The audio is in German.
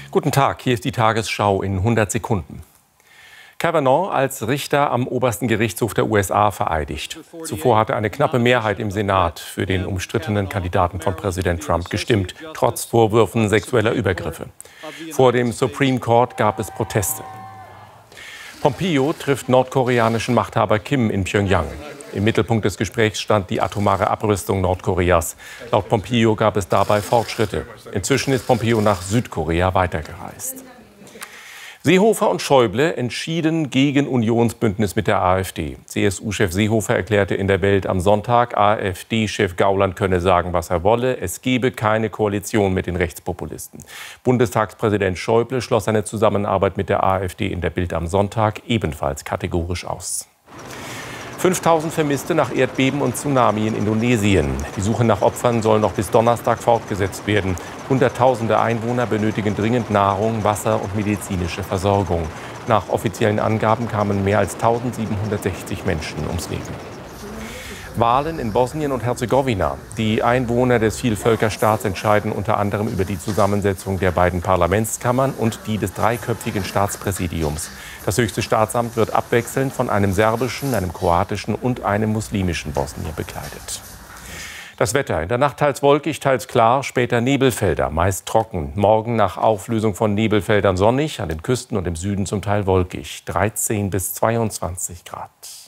Guten Tag, hier ist die Tagesschau in 100 Sekunden. Kavanaugh als Richter am obersten Gerichtshof der USA vereidigt. Zuvor hatte eine knappe Mehrheit im Senat für den umstrittenen Kandidaten von Präsident Trump gestimmt, trotz Vorwürfen sexueller Übergriffe. Vor dem Supreme Court gab es Proteste. Pompeo trifft nordkoreanischen Machthaber Kim in Pjöngjang. Im Mittelpunkt des Gesprächs stand die atomare Abrüstung Nordkoreas. Laut Pompeo gab es dabei Fortschritte. Inzwischen ist Pompeo nach Südkorea weitergereist. Seehofer und Schäuble entschieden gegen Unionsbündnis mit der AfD. CSU-Chef Seehofer erklärte in der Welt am Sonntag, AfD-Chef Gauland könne sagen, was er wolle. Es gebe keine Koalition mit den Rechtspopulisten. Bundestagspräsident Schäuble schloss seine Zusammenarbeit mit der AfD in der Bild am Sonntag ebenfalls kategorisch aus. 5000 Vermisste nach Erdbeben und Tsunami in Indonesien. Die Suche nach Opfern soll noch bis Donnerstag fortgesetzt werden. Hunderttausende Einwohner benötigen dringend Nahrung, Wasser und medizinische Versorgung. Nach offiziellen Angaben kamen mehr als 1760 Menschen ums Leben. Wahlen in Bosnien und Herzegowina. Die Einwohner des Vielvölkerstaats entscheiden unter anderem über die Zusammensetzung der beiden Parlamentskammern und die des dreiköpfigen Staatspräsidiums. Das höchste Staatsamt wird abwechselnd von einem serbischen, einem kroatischen und einem muslimischen Bosnier bekleidet. Das Wetter: in der Nacht teils wolkig, teils klar, später Nebelfelder, meist trocken. Morgen nach Auflösung von Nebelfeldern sonnig, an den Küsten und im Süden zum Teil wolkig. 13 bis 22 Grad.